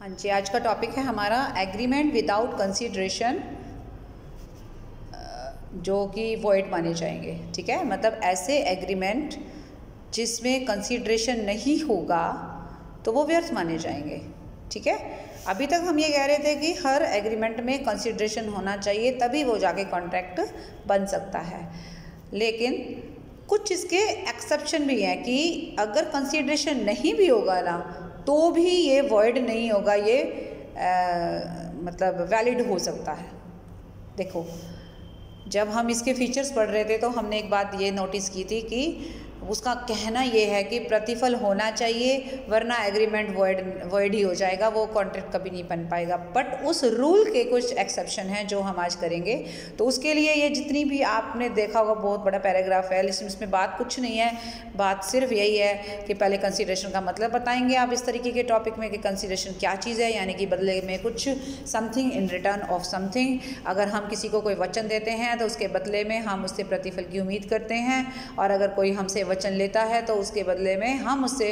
हाँ जी, आज का टॉपिक है हमारा एग्रीमेंट विदाउट कंसीडरेशन, जो कि वॉइड माने जाएंगे। ठीक है, मतलब ऐसे एग्रीमेंट जिसमें कंसीडरेशन नहीं होगा तो वो व्यर्थ माने जाएंगे। ठीक है, अभी तक हम ये कह रहे थे कि हर एग्रीमेंट में कंसीडरेशन होना चाहिए, तभी वो जाके कॉन्ट्रैक्ट बन सकता है। लेकिन कुछ इसके एक्सेप्शन भी हैं कि अगर कंसीडरेशन नहीं भी होगा ना तो भी ये वॉइड नहीं होगा, ये मतलब वैलिड हो सकता है। देखो, जब हम इसके फीचर्स पढ़ रहे थे तो हमने एक बात ये नोटिस की थी कि उसका कहना ये है कि प्रतिफल होना चाहिए, वरना एग्रीमेंट वॉइड ही हो जाएगा, वो कॉन्ट्रैक्ट कभी नहीं बन पाएगा। बट उस रूल के कुछ एक्सेप्शन हैं जो हम आज करेंगे। तो उसके लिए ये जितनी भी आपने देखा होगा बहुत बड़ा पैराग्राफ है, लेकिन इसमें बात कुछ नहीं है, बात सिर्फ यही है कि पहले कंसीडरेशन का मतलब बताएंगे आप इस तरीके के टॉपिक में कि कंसीडरेशन क्या चीज़ है, यानी कि बदले में कुछ something in return of something. अगर हम किसी को कोई वचन देते हैं तो उसके बदले में हम उससे प्रतिफल की उम्मीद करते हैं, और अगर कोई हमसे वचन लेता है तो उसके बदले में हम उससे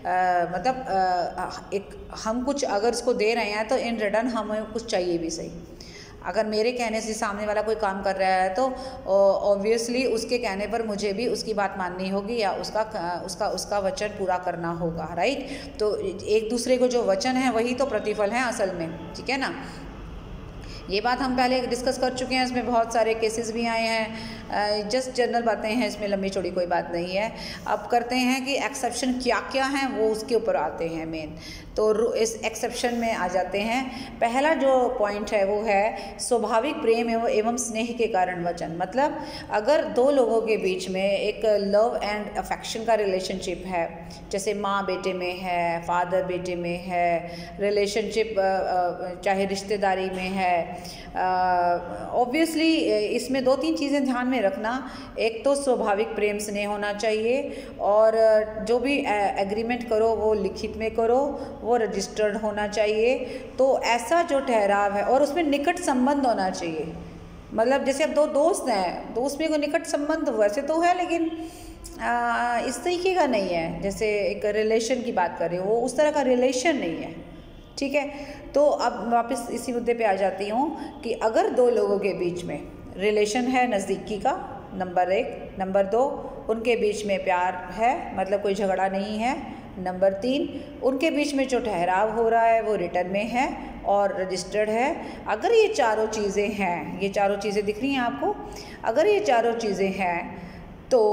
हम कुछ अगर उसको दे रहे हैं तो इन रिटर्न हमें कुछ चाहिए भी सही। अगर मेरे कहने से सामने वाला कोई काम कर रहा है तो ऑब्वियसली उसके कहने पर मुझे भी उसकी बात माननी होगी या उसका वचन पूरा करना होगा, राइट। तो एक दूसरे को जो वचन है वही तो प्रतिफल है असल में। ठीक है ना, ये बात हम पहले डिस्कस कर चुके हैं, इसमें बहुत सारे केसेस भी आए हैं, जस्ट जनरल बातें हैं, इसमें लंबी चौड़ी कोई बात नहीं है। अब करते हैं कि एक्सेप्शन क्या क्या हैं, वो उसके ऊपर आते हैं मेन। तो इस एक्सेप्शन में आ जाते हैं। पहला जो पॉइंट है वो है स्वाभाविक प्रेम एवं स्नेह के कारण वचन। मतलब अगर दो लोगों के बीच में एक लव एंड अफेक्शन का रिलेशनशिप है, जैसे माँ बेटे में है, फादर बेटे में है, रिलेशनशिप चाहे रिश्तेदारी में है, ऑब्वियसली इसमें दो तीन चीज़ें ध्यान में रखना। एक तो स्वाभाविक प्रेम स्नेह होना चाहिए, और जो भी एग्रीमेंट करो वो लिखित में करो, वो रजिस्टर्ड होना चाहिए। तो ऐसा जो ठहराव है, और उसमें निकट संबंध होना चाहिए। मतलब जैसे अब दो दोस्त हैं, दोस्त में कोई निकट संबंध वैसे तो है, लेकिन इस तरीके का नहीं है। जैसे एक रिलेशन की बात कर रहे हो, वो उस तरह का रिलेशन नहीं है। ठीक है, तो अब वापस इसी मुद्दे पे आ जाती हूँ कि अगर दो लोगों के बीच में रिलेशन है नज़दीकी का, नंबर एक। नंबर दो, उनके बीच में प्यार है, मतलब कोई झगड़ा नहीं है। नंबर तीन, उनके बीच में जो ठहराव हो रहा है वो रिटर्न में है और रजिस्टर्ड है। अगर ये चारों चीज़ें हैं, ये चारों चीज़ें दिख रही हैं आपको, अगर ये चारों चीज़ें हैं तो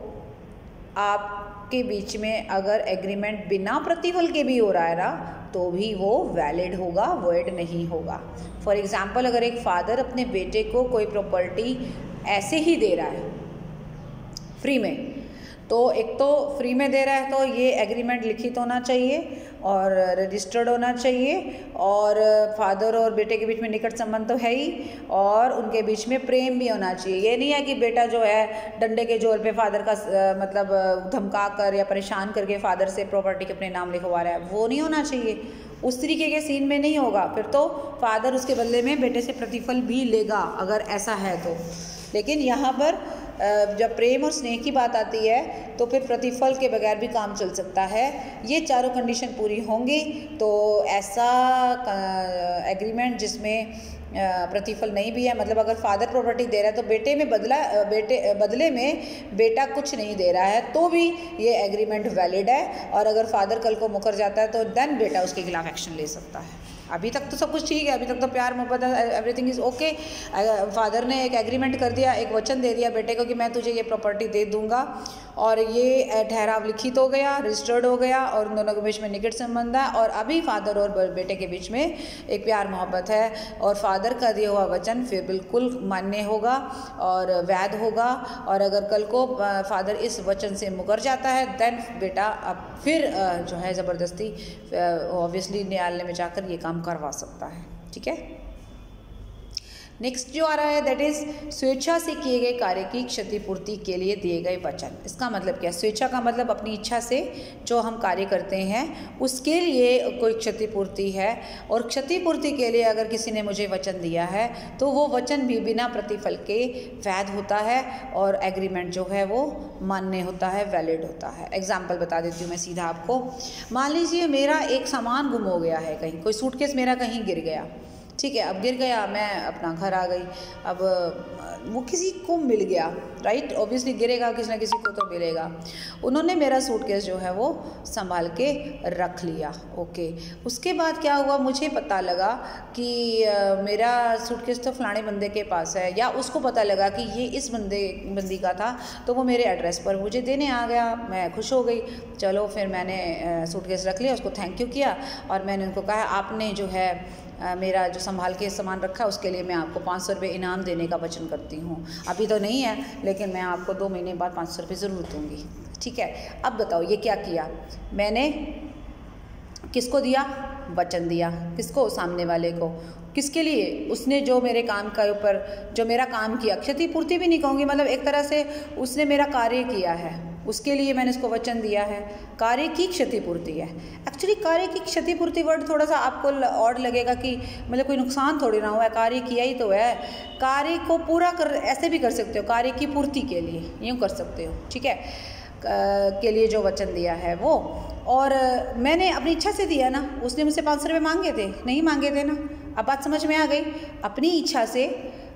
आपके बीच में अगर एग्रीमेंट बिना प्रतिफल के भी हो रहा है ना तो भी वो वैलिड होगा, वॉइड नहीं होगा। फॉर एग्ज़ाम्पल, अगर एक फादर अपने बेटे को कोई प्रॉपर्टी ऐसे ही दे रहा है फ्री में, तो एक तो फ्री में दे रहा है तो ये एग्रीमेंट लिखित होना चाहिए और रजिस्टर्ड होना चाहिए, और फादर और बेटे के बीच में निकट संबंध तो है ही, और उनके बीच में प्रेम भी होना चाहिए। ये नहीं है कि बेटा जो है डंडे के जोर पे फादर का मतलब धमका कर या परेशान करके फादर से प्रॉपर्टी के अपने नाम लिखवा रहा है, वो नहीं होना चाहिए। उस तरीके के सीन में नहीं होगा, फिर तो फादर उसके बदले में बेटे से प्रतिफल भी लेगा अगर ऐसा है तो। लेकिन यहाँ पर जब प्रेम और स्नेह की बात आती है तो फिर प्रतिफल के बगैर भी काम चल सकता है। ये चारों कंडीशन पूरी होंगी तो ऐसा एग्रीमेंट जिसमें प्रतिफल नहीं भी है, मतलब अगर फादर प्रॉपर्टी दे रहा है तो बदले में बेटा कुछ नहीं दे रहा है तो भी ये एग्रीमेंट वैलिड है। और अगर फादर कल को मुकर जाता है तो देन बेटा उसके खिलाफ एक्शन ले सकता है। अभी तक तो सब कुछ ठीक है, अभी तक तो प्यार मोहब्बत है, एवरीथिंग इज़ ओके। फादर ने एक एग्रीमेंट कर दिया, एक वचन दे दिया बेटे को कि मैं तुझे ये प्रॉपर्टी दे दूंगा, और ये ठहराव लिखित हो गया, रजिस्टर्ड हो गया, और उन दोनों के बीच में निकट संबंध है, और अभी फादर और बेटे के बीच में एक प्यार मोहब्बत है, और फादर का दिया हुआ वचन फिर बिल्कुल मान्य होगा और वैध होगा। और अगर कल को फादर इस वचन से मुकर जाता है देन बेटा अब फिर जो है ज़बरदस्ती ऑब्वियसली न्यायालय में जाकर ये काम करवा सकता है। ठीक है, नेक्स्ट जो आ रहा है दैट इज स्वेच्छा से किए गए कार्य की क्षतिपूर्ति के लिए दिए गए वचन। इसका मतलब क्या है? स्वेच्छा का मतलब अपनी इच्छा से जो हम कार्य करते हैं उसके लिए कोई क्षतिपूर्ति है, और क्षतिपूर्ति के लिए अगर किसी ने मुझे वचन दिया है तो वो वचन भी बिना प्रतिफल के वैध होता है और एग्रीमेंट जो है वो मान्य होता है, वैलिड होता है। एग्जाम्पल बता देती हूँ मैं सीधा आपको। मान लीजिए मेरा एक सामान गुम हो गया है, कहीं कोई सूटकेस मेरा कहीं गिर गया, ठीक है। अब गिर गया, मैं अपना घर आ गई, अब वो किसी को मिल गया, राइट, ऑब्वियसली गिरेगा किसी ना किसी को तो मिलेगा। उन्होंने मेरा सूटकेस जो है वो संभाल के रख लिया, ओके। उसके बाद क्या हुआ, मुझे पता लगा कि मेरा सूटकेस तो फलाने बंदे के पास है, या उसको पता लगा कि ये इस बंदी का था, तो वो मेरे एड्रेस पर मुझे देने आ गया। मैं खुश हो गई, चलो फिर मैंने सूटकेस रख लिया, उसको थैंक यू किया और मैंने उनको कहा आपने जो है मेरा जो संभाल के सामान रखा उसके लिए मैं आपको 500 रुपये इनाम देने का वचन करती हूँ। अभी तो नहीं है लेकिन मैं आपको 2 महीने बाद 500 रुपये ज़रूर दूँगी, ठीक है। अब बताओ ये क्या किया मैंने, किसको दिया? वचन दिया। किसको? सामने वाले को। किसके लिए? उसने जो मेरे काम का ऊपर जो मेरा काम किया, क्षतिपूर्ति भी नहीं कहूँगी, मतलब एक तरह से उसने मेरा कार्य किया है, उसके लिए मैंने उसको वचन दिया है। कार्य की क्षतिपूर्ति है। एक्चुअली कार्य की क्षतिपूर्ति वर्ड थोड़ा सा आपको ऑड लगेगा कि मतलब कोई नुकसान थोड़ी ना हुआ है, कार्य किया ही तो है। कार्य को पूरा कर, ऐसे भी कर सकते हो, कार्य की पूर्ति के लिए यूँ कर सकते हो, ठीक है, के लिए जो वचन दिया है वो। और मैंने अपनी इच्छा से दिया ना, उसने मुझसे 500 रुपये मांगे थे? नहीं मांगे थे ना। अब बात समझ में आ गई। अपनी इच्छा से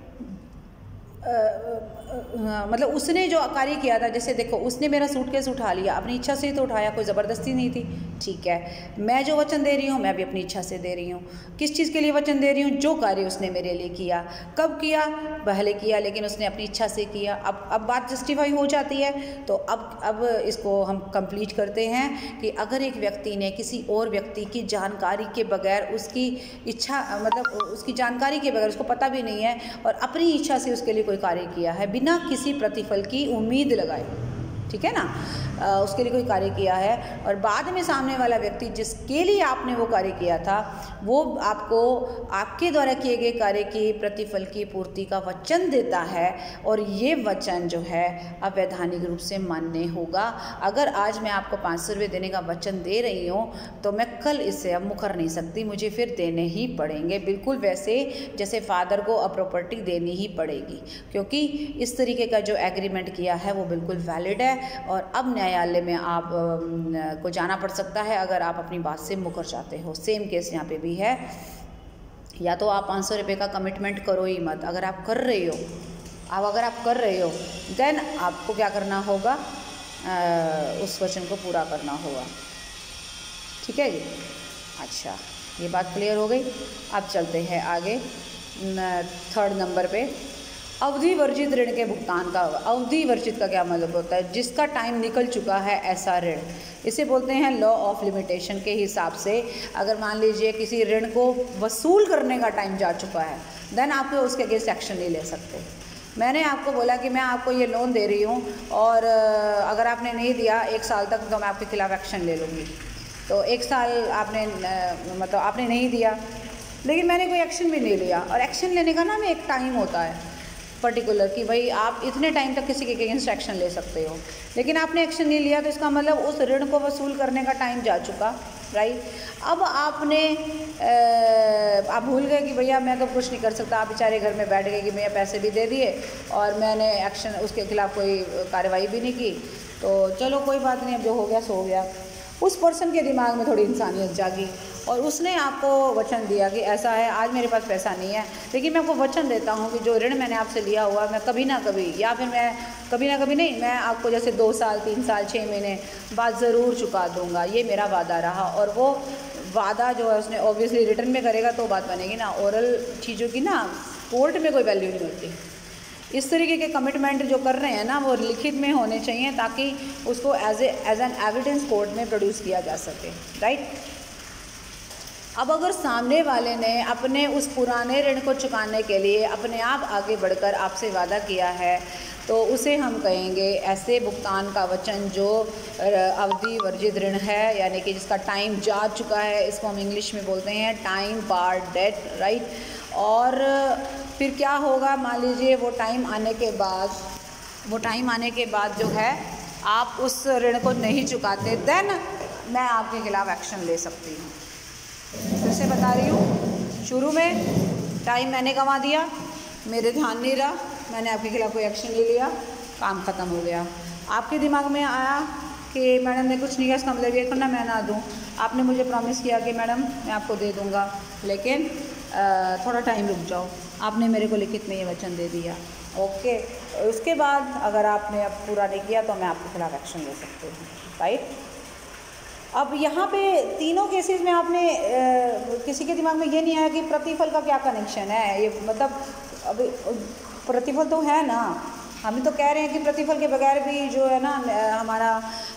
मतलब उसने जो कार्य किया था, जैसे देखो उसने मेरा सूटकेस उठा लिया, अपनी इच्छा से ही तो उठाया, कोई ज़बरदस्ती नहीं थी, ठीक है। मैं जो वचन दे रही हूँ मैं भी अपनी इच्छा से दे रही हूँ। किस चीज़ के लिए वचन दे रही हूँ? जो कार्य उसने मेरे लिए किया। कब किया? पहले किया लेकिन उसने अपनी इच्छा से किया। अब बात जस्टिफाई हो जाती है। तो अब इसको हम कंप्लीट करते हैं कि अगर एक व्यक्ति ने किसी और व्यक्ति की जानकारी के बगैर, उसकी इच्छा मतलब उसकी जानकारी के बगैर, उसको पता भी नहीं है, और अपनी इच्छा से उसके लिए कोई कार्य किया है बिना किसी प्रतिफल की उम्मीद लगाए, ठीक है ना, उसके लिए कोई कार्य किया है, और बाद में सामने वाला व्यक्ति जिसके लिए आपने वो कार्य किया था वो आपको आपके द्वारा किए गए कार्य की प्रतिफल की पूर्ति का वचन देता है, और ये वचन जो है अवैधानिक रूप से मान्य होगा। अगर आज मैं आपको 500 रुपये देने का वचन दे रही हूँ तो मैं कल इससे अब मुकर नहीं सकती, मुझे फिर देने ही पड़ेंगे, बिल्कुल वैसे जैसे फादर को अब प्रॉपर्टी देनी ही पड़ेगी, क्योंकि इस तरीके का जो एग्रीमेंट किया है वो बिल्कुल वैलिड है। और अब न्यायालय में आप को जाना पड़ सकता है अगर आप अपनी बात से मुकर जाते हो। सेम केस यहाँ पे भी है। या तो आप 500 रुपये का कमिटमेंट करो ही मत। अगर आप कर रहे हो देन आपको क्या करना होगा, उस वचन को पूरा करना होगा, ठीक है जी। अच्छा, ये बात क्लियर हो गई। अब चलते हैं आगे 3rd नंबर पे। अवधि वर्जित ऋण के भुगतान का। अवधि वर्जित का क्या मतलब होता है? जिसका टाइम निकल चुका है ऐसा ऋण, इसे बोलते हैं लॉ ऑफ लिमिटेशन के हिसाब से। अगर मान लीजिए किसी ऋण को वसूल करने का टाइम जा चुका है देन आप उसके अगेंस्ट एक्शन नहीं ले सकते। मैंने आपको बोला कि मैं आपको ये लोन दे रही हूँ और अगर आपने नहीं दिया 1 साल तक तो मैं आपके खिलाफ़ एक्शन ले लूँगी। तो 1 साल आपने मतलब आपने नहीं दिया, लेकिन मैंने कोई एक्शन भी नहीं लिया। और एक्शन लेने का ना एक टाइम होता है पर्टिकुलर कि भाई आप इतने टाइम तक किसी के अगेंस्ट एक्शन ले सकते हो, लेकिन आपने एक्शन नहीं लिया तो इसका मतलब उस ऋण को वसूल करने का टाइम जा चुका, राइट। अब आपने आप भूल गए कि भैया मैं तो कुछ नहीं कर सकता, आप बेचारे घर में बैठ गए कि भैया पैसे भी दे दिए और मैंने एक्शन उसके खिलाफ़ कोई कार्रवाई भी नहीं की, तो चलो कोई बात नहीं, अब जो हो गया सो हो गया। उस पर्सन के दिमाग में थोड़ी इंसानियत जागी और उसने आपको वचन दिया कि ऐसा है, आज मेरे पास पैसा नहीं है लेकिन मैं आपको वचन देता हूँ कि जो ऋण मैंने आपसे लिया हुआ मैं कभी ना कभी, या फिर मैं कभी ना कभी नहीं, मैं आपको जैसे 2 साल 3 साल 6 महीने बाद ज़रूर चुका दूँगा, ये मेरा वादा रहा। और वो वादा जो है उसने ऑब्वियसली रिटर्न में करेगा तो बात बनेगी ना। ओरल चीज़ों की ना कोर्ट में कोई वैल्यू नहीं होती। इस तरीके के कमिटमेंट जो कर रहे हैं ना वो लिखित में होने चाहिए ताकि उसको एज एन एविडेंस कोर्ट में प्रोड्यूस किया जा सके, राइट। अब अगर सामने वाले ने अपने उस पुराने ऋण को चुकाने के लिए अपने आप आगे बढ़कर आपसे वादा किया है तो उसे हम कहेंगे ऐसे भुगतान का वचन जो अवधि वर्जित ऋण है, यानी कि जिसका टाइम जा चुका है। इसको हम इंग्लिश में बोलते हैं टाइम बार्ड डेट, राइट। और फिर क्या होगा, मान लीजिए वो टाइम आने के बाद जो है आप उस ऋण को नहीं चुकाते, देन मैं आपके खिलाफ़ एक्शन ले सकती हूँ। फिर से बता रही हूँ, शुरू में टाइम मैंने गंवा दिया, मेरे ध्यान नहीं रहा, मैंने आपके खिलाफ़ कोई एक्शन ले लिया, काम ख़त्म हो गया। आपके दिमाग में आया कि मैडम ने कुछ नहीं किया, इसका मतलब ये करना मैं ना दूँ। आपने मुझे प्रॉमिस किया कि मैडम मैं आपको दे दूँगा, लेकिन थोड़ा टाइम रुक जाओ। आपने मेरे को लिखित में ये वचन दे दिया, ओके। उसके बाद अगर आपने अब पूरा नहीं किया तो मैं आपके खिलाफ़ एक्शन ले सकती हूँ, राइट। अब यहाँ पे तीनों केसेस में आपने किसी के दिमाग में ये नहीं आया कि प्रतिफल का क्या कनेक्शन है। ये मतलब अभी प्रतिफल तो है ना, हम तो कह रहे हैं कि प्रतिफल के बगैर भी जो है ना हमारा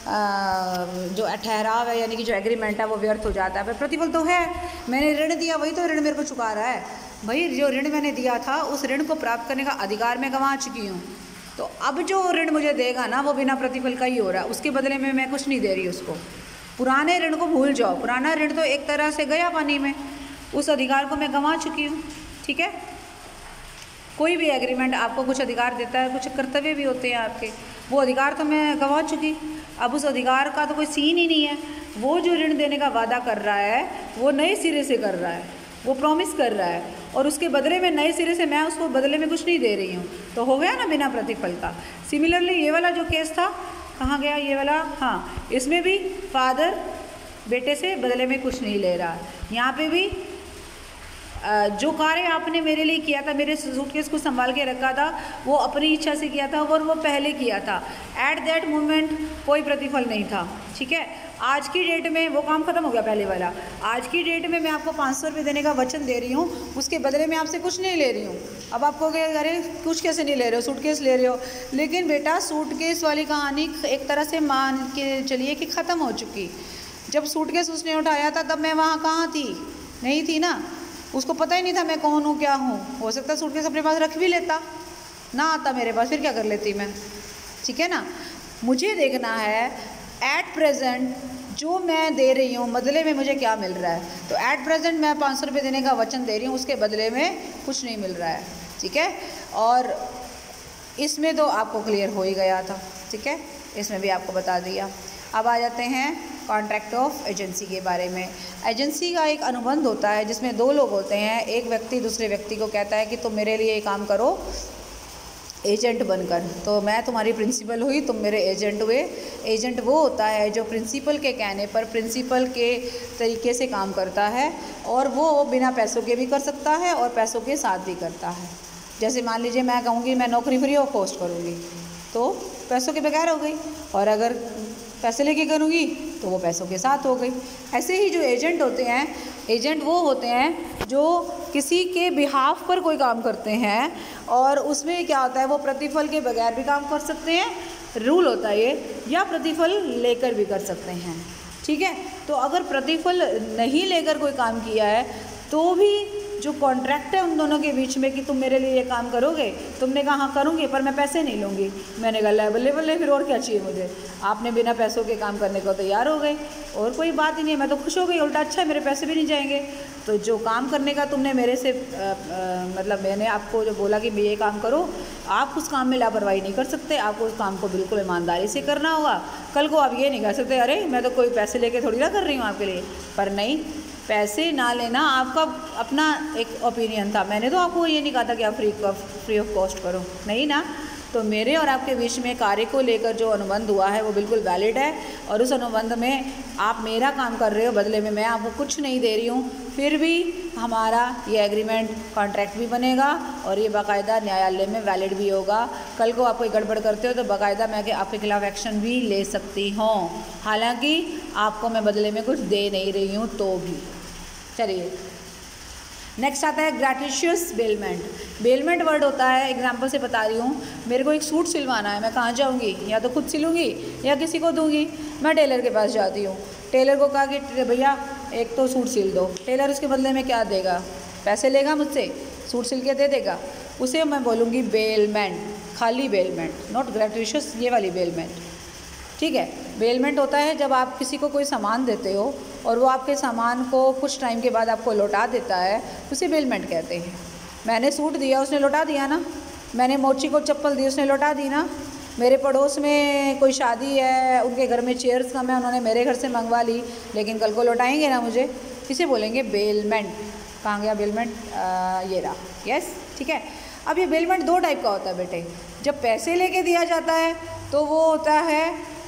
जो ठहराव है, यानी कि जो एग्रीमेंट है वो व्यर्थ हो जाता है। पर प्रतिफल तो है, मैंने ऋण दिया, वही तो ऋण मेरे को चुका रहा है। भाई जो ऋण मैंने दिया था उस ऋण को प्राप्त करने का अधिकार मैं गंवा चुकी हूँ, तो अब जो ऋण मुझे देगा ना वो बिना प्रतिफल का ही हो रहा है, उसके बदले में मैं कुछ नहीं दे रही उसको। पुराने ऋण को भूल जाओ, पुराना ऋण तो एक तरह से गया पानी में, उस अधिकार को मैं गंवा चुकी हूँ, ठीक है। कोई भी एग्रीमेंट आपको कुछ अधिकार देता है, कुछ कर्तव्य भी होते हैं आपके, वो अधिकार तो मैं गंवा चुकी। अब उस अधिकार का तो कोई सीन ही नहीं है। वो जो ऋण देने का वादा कर रहा है वो नए सिरे से कर रहा है, वो प्रॉमिस कर रहा है, और उसके बदले में नए सिरे से मैं उसको बदले में कुछ नहीं दे रही हूँ, तो हो गया ना बिना प्रतिफल का। सिमिलरली ये वाला जो केस था, कहाँ गया ये वाला, हाँ, इसमें भी फादर बेटे से बदले में कुछ नहीं ले रहा। यहाँ पे भी जो कार्य आपने मेरे लिए किया था, मेरे सूटकेस को संभाल के रखा था, वो अपनी इच्छा से किया था और वो पहले किया था। एट दैट मोमेंट कोई प्रतिफल नहीं था, ठीक है। आज की डेट में वो काम खत्म हो गया पहले वाला। आज की डेट में मैं आपको 500 रुपये देने का वचन दे रही हूँ, उसके बदले में आपसे कुछ नहीं ले रही हूँ। अब आपको अरे कुछ कैसे नहीं ले रहे हो, सूटकेस ले रहे हो। लेकिन बेटा सूटकेस वाली कहानी एक तरह से मान के चलिए कि ख़त्म हो चुकी। जब सूटकेस उसने उठाया था तब मैं वहाँ कहाँ थी, नहीं थी ना, उसको पता ही नहीं था मैं कौन हूँ क्या हूँ। हो सकता है सूटकेस अपने पास रख भी लेता, ना आता मेरे पास, फिर क्या कर लेती मैं, ठीक है ना। मुझे देखना है एट प्रेजेंट जो मैं दे रही हूँ बदले में मुझे क्या मिल रहा है। तो एट प्रेजेंट मैं 500 रुपये देने का वचन दे रही हूँ, उसके बदले में कुछ नहीं मिल रहा है, ठीक है। और इसमें तो आपको क्लियर हो ही गया था, ठीक है, इसमें भी आपको बता दिया। अब आ जाते हैं कॉन्ट्रैक्ट ऑफ एजेंसी के बारे में। एजेंसी का एक अनुबंध होता है जिसमें दो लोग होते हैं। एक व्यक्ति दूसरे व्यक्ति को कहता है कि तुम मेरे लिए ये काम करो एजेंट बनकर, तो मैं तुम्हारी प्रिंसिपल हुई, तुम मेरे एजेंट हुए। एजेंट वो होता है जो प्रिंसिपल के कहने पर प्रिंसिपल के तरीके से काम करता है, और वो बिना पैसों के भी कर सकता है और पैसों के साथ भी करता है। जैसे मान लीजिए मैं कहूँगी मैं नौकरी फ्री ऑफ कॉस्ट करूँगी, तो पैसों के बगैर हो गई, और अगर पैसे लेके करूँगी तो वो पैसों के साथ हो गई। ऐसे ही जो एजेंट होते हैं, एजेंट वो होते हैं जो किसी के बिहाफ पर कोई काम करते हैं, और उसमें क्या होता है वो प्रतिफल के बगैर भी काम कर सकते हैं, रूल होता है ये, या प्रतिफल लेकर भी कर सकते हैं, ठीक है। तो अगर प्रतिफल नहीं लेकर कोई काम किया है तो भी जो कॉन्ट्रैक्ट है उन दोनों के बीच में कि तुम मेरे लिए ये काम करोगे, तुमने कहा हाँ करूँगी पर मैं पैसे नहीं लूँगी, मैंने कहा बल्ले बल्ले फिर और क्या चाहिए मुझे, आपने बिना पैसों के काम करने को तैयार हो गए, और कोई बात ही नहीं, मैं तो खुश हो गई, उल्टा अच्छा है मेरे पैसे भी नहीं जाएंगे। तो जो काम करने का तुमने मेरे से मतलब मैंने आपको जो बोला कि ये काम करो, आप उस काम में लापरवाही नहीं कर सकते, आपको उस काम को बिल्कुल ईमानदारी से करना होगा। कल को आप ये नहीं कह सकते अरे मैं तो कोई पैसे लेके थोड़ी ना कर रही हूँ आपके लिए, पर नहीं, पैसे ना लेना आपका अपना एक ओपिनियन था, मैंने तो आपको ये नहीं कहा था कि आप फ्री ऑफ कॉस्ट करो, नहीं ना। तो मेरे और आपके बीच में कार्य को लेकर जो अनुबंध हुआ है वो बिल्कुल वैलिड है, और उस अनुबंध में आप मेरा काम कर रहे हो, बदले में मैं आपको कुछ नहीं दे रही हूँ, फिर भी हमारा ये एग्रीमेंट कॉन्ट्रैक्ट भी बनेगा और ये बाकायदा न्यायालय में वैलिड भी होगा। कल को आप कोई गड़बड़ करते हो तो बाकायदा मैं आपके खिलाफ़ एक्शन भी ले सकती हूँ, हालांकि आपको मैं बदले में कुछ दे नहीं रही हूँ तो भी। चलिए नेक्स्ट आता है ग्रैटिशियस बेलमेंट। बेलमेंट वर्ड होता है, एग्जाम्पल से बता रही हूँ, मेरे को एक सूट सिलवाना है, मैं कहाँ जाऊँगी, या तो खुद सिलूँगी या किसी को दूँगी। मैं टेलर के पास जाती हूँ, टेलर को कहा कि भैया एक तो सूट सिल दो, टेलर उसके बदले में क्या देगा? पैसे लेगा मुझसे, सूट सिल के दे देगा। उसे मैं बोलूँगी बेलमेंट, खाली बेलमेंट, नॉट ग्रेटिशियस, ये वाली बेलमेंट, ठीक है। बेलमेंट होता है जब आप किसी को कोई सामान देते हो और वो आपके सामान को कुछ टाइम के बाद आपको लौटा देता है, उसे बेलमेंट कहते हैं। मैंने सूट दिया, उसने लौटा दिया ना। मैंने मोची को चप्पल दी, उसने लौटा दी ना। मेरे पड़ोस में कोई शादी है, उनके घर में चेयर्स कम है, उन्होंने मेरे घर से मंगवा ली, लेकिन कल को लौटाएंगे ना मुझे। इसे बोलेंगे बेलमेंट। कहाँ गया बेलमेंट? ये रहा, यस, ठीक है। अब ये बेलमेंट दो टाइप का होता है बेटे। जब पैसे लेके दिया जाता है तो वो होता है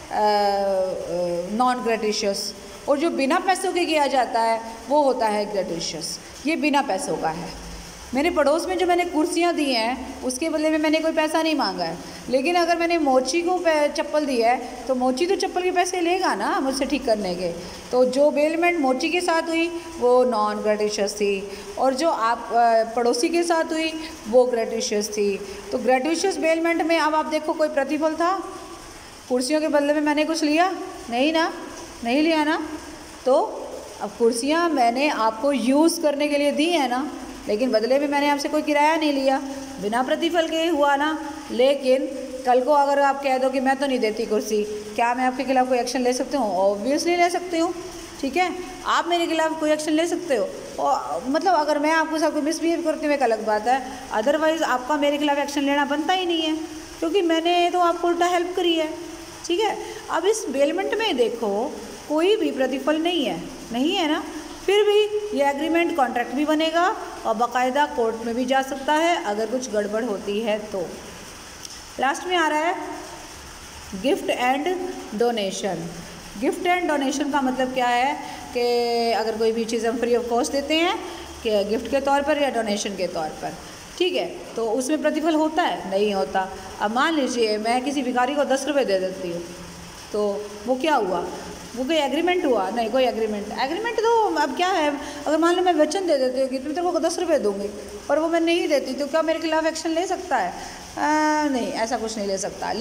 नॉन ग्रेटिशियस, और जो बिना पैसों के किया जाता है वो होता है ग्रेटिशियस। ये बिना पैसों का है। मेरे पड़ोस में जो मैंने कुर्सियाँ दी हैं उसके बदले में मैंने कोई पैसा नहीं मांगा है, लेकिन अगर मैंने मोची को चप्पल दी है तो मोची तो चप्पल के पैसे लेगा ना मुझसे ठीक करने के। तो जो बेलमेंट मोची के साथ हुई वो नॉन ग्रेटिशियस थी, और जो आप पड़ोसी के साथ हुई वो ग्रेटिशियस थी। तो ग्रेटिशियस बेलमेंट में अब आप देखो कोई प्रतिफल था? कुर्सियों के बदले में मैंने कुछ लिया? नहीं ना, नहीं लिया ना। तो अब कुर्सियाँ मैंने आपको यूज़ करने के लिए दी है ना, लेकिन बदले में मैंने आपसे कोई किराया नहीं लिया, बिना प्रतिफल के हुआ ना। लेकिन कल को अगर आप कह दो कि मैं तो नहीं देती कुर्सी, क्या मैं आपके खिलाफ़ कोई एक्शन ले सकती हूँ? ऑब्वियसली ले सकती हूँ, ठीक है। आप मेरे खिलाफ़ कोई एक्शन ले सकते हो, और मतलब अगर मैं आपके साथ कोई मिसबिहेव करती हूँ एक अलग बात है, अदरवाइज़ आपका मेरे खिलाफ़ एक्शन लेना बनता ही नहीं है, क्योंकि मैंने तो आपको उल्टा हेल्प करी है, ठीक है। अब इस बेलमेंट में देखो कोई भी प्रतिफल नहीं है, नहीं है ना, फिर भी ये एग्रीमेंट कॉन्ट्रैक्ट भी बनेगा और बाकायदा कोर्ट में भी जा सकता है अगर कुछ गड़बड़ होती है तो। लास्ट में आ रहा है gift and donation. Gift and donation का मतलब क्या है कि अगर कोई भी चीज़ हम फ्री ऑफ कॉस्ट देते हैं कि गिफ्ट के तौर पर या डोनेशन के तौर पर, ठीक है, तो उसमें प्रतिफल होता है? नहीं होता। अब मान लीजिए मैं किसी भिखारी को 10 रुपये दे देती हूँ, तो वो क्या हुआ? वो कोई एग्रीमेंट हुआ? नहीं, कोई एग्रीमेंट तो अब क्या है, अगर मान लो मैं वचन दे देती हूँ कि तुम तेरे को 10 रुपये दूँगी और वो मैं नहीं देती, तो क्या मेरे खिलाफ़ एक्शन ले सकता है? नहीं, ऐसा कुछ नहीं ले सकता।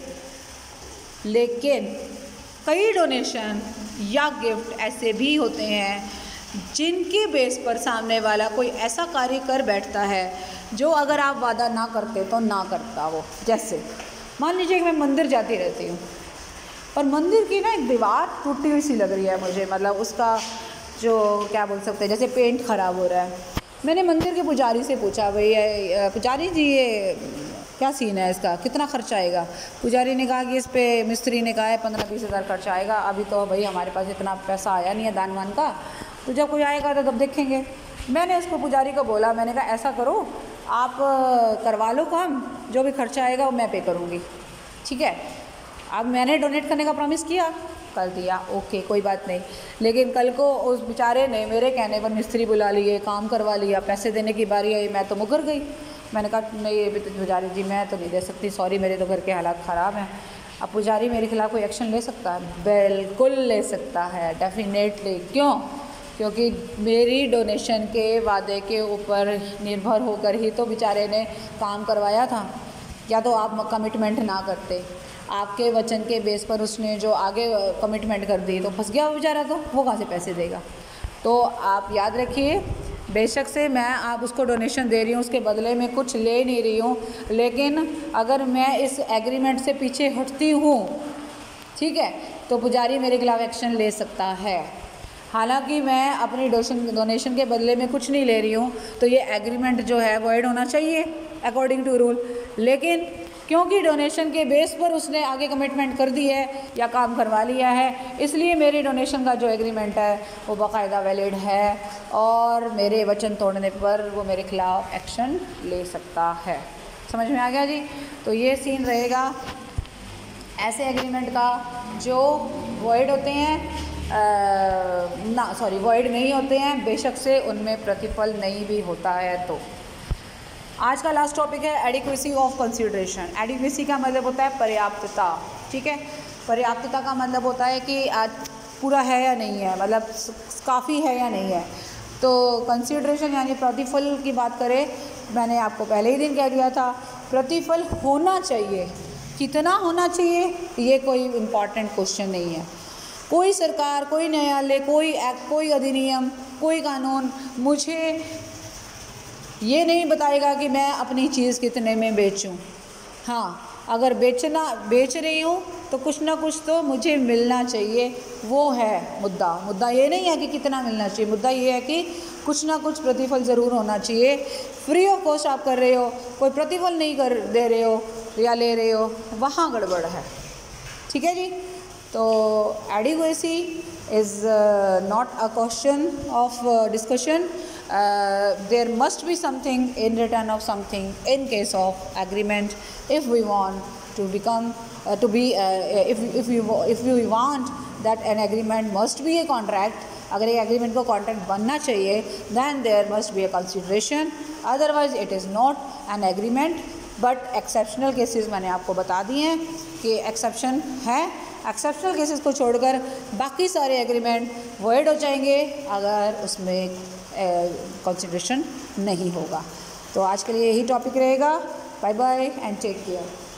लेकिन कई डोनेशन या गिफ्ट ऐसे भी होते हैं जिनके बेस पर सामने वाला कोई ऐसा कार्य कर बैठता है जो अगर आप वादा ना करते तो ना करता वो। जैसे मान लीजिए कि मैं मंदिर जाती रहती हूँ और मंदिर की ना एक दीवार टूटी हुई सी लग रही है मुझे, मतलब उसका जो क्या बोल सकते हैं, जैसे पेंट ख़राब हो रहा है। मैंने मंदिर के पुजारी से पूछा, भैया पुजारी जी ये क्या सीन है, इसका कितना खर्चा आएगा? पुजारी ने कहा कि इस पे मिस्त्री ने कहा है 15-20 हज़ार खर्चा आएगा। अभी तो भाई हमारे पास इतना पैसा आया नहीं है दान वान का, तो जब कोई आएगा तो तब देखेंगे। मैंने उसको पुजारी को बोला, मैंने कहा ऐसा करो आप करवा लो काम, जो भी खर्चा आएगा वो मैं पे करूँगी, ठीक है। अब मैंने डोनेट करने का प्रॉमिस किया, कर दिया, ओके कोई बात नहीं। लेकिन कल को उस बेचारे ने मेरे कहने पर मिस्त्री बुला लिए, काम करवा लिया, पैसे देने की बारी आई, मैं तो मुकर गई। मैंने कहा नहीं पुजारी जी मैं तो नहीं दे सकती, सॉरी मेरे तो घर के हालात ख़राब हैं। अब पुजारी मेरे खिलाफ़ कोई एक्शन ले सकता है? बिल्कुल ले सकता है, डेफिनेटली। क्यों? क्योंकि मेरी डोनेशन के वादे के ऊपर निर्भर होकर ही तो बेचारे ने काम करवाया था। या तो आप कमिटमेंट ना करते, आपके वचन के बेस पर उसने जो आगे कमिटमेंट कर दी तो फंस गया वो बेचारा, तो वो कहाँ से पैसे देगा। तो आप याद रखिए, बेशक से मैं आप उसको डोनेशन दे रही हूँ, उसके बदले में कुछ ले नहीं रही हूँ, लेकिन अगर मैं इस एग्रीमेंट से पीछे हटती हूँ, ठीक है, तो पुजारी मेरे खिलाफ़ एक्शन ले सकता है। हालांकि मैं अपनी डोनेशन के बदले में कुछ नहीं ले रही हूँ, तो ये एग्रीमेंट जो है वॉइड होना चाहिए अकॉर्डिंग टू रूल। लेकिन क्योंकि डोनेशन के बेस पर उसने आगे कमिटमेंट कर दी है या काम करवा लिया है, इसलिए मेरी डोनेशन का जो एग्रीमेंट है वो बाकायदा वैलिड है और मेरे वचन तोड़ने पर वो मेरे खिलाफ़ एक्शन ले सकता है। समझ में आ गया जी? तो ये सीन रहेगा ऐसे एग्रीमेंट का जो वॉइड होते हैं वॉइड नहीं होते हैं, बेशक से उनमें प्रतिफल नहीं भी होता है। तो आज का लास्ट टॉपिक है एडिक्वेसी ऑफ कंसिडरेशन। एडिक्वेसी का मतलब होता है पर्याप्तता, ठीक है। पर्याप्तता का मतलब होता है कि आज पूरा है या नहीं है, मतलब काफ़ी है या नहीं है। तो कंसिडरेशन यानी प्रतिफल की बात करें, मैंने आपको पहले ही दिन कह दिया था, प्रतिफल होना चाहिए। कितना होना चाहिए ये कोई इम्पॉर्टेंट क्वेश्चन नहीं है। कोई सरकार, कोई न्यायालय, कोई एक्ट, कोई अधिनियम, कोई कानून मुझे ये नहीं बताएगा कि मैं अपनी चीज़ कितने में बेचूं। हाँ, अगर बेच रही हूँ तो कुछ ना कुछ तो मुझे मिलना चाहिए, वो है मुद्दा। मुद्दा ये नहीं है कि कितना मिलना चाहिए, मुद्दा ये है कि कुछ ना कुछ प्रतिफल ज़रूर होना चाहिए। फ्री ऑफ कॉस्ट आप कर रहे हो, कोई प्रतिफल नहीं कर दे रहे हो या ले रहे हो, वहाँ गड़बड़ है। ठीक है जी। तो adequacy is not a question of discussion. There must be something in return of something in case of agreement if we want to become if we want that an agreement must be a contract. अगर एक agreement को contract बनना चाहिए then there must be a consideration, otherwise it is not an agreement. But exceptional cases मैंने आपको बता दिए हैं कि एक्सेप्शन है। एक्सेप्शनल केसेस को छोड़कर बाकी सारे एग्रीमेंट वॉइड हो जाएंगे अगर उसमें कंसिडरेशन नहीं होगा। तो आज के लिए यही टॉपिक रहेगा। Bye bye and take care.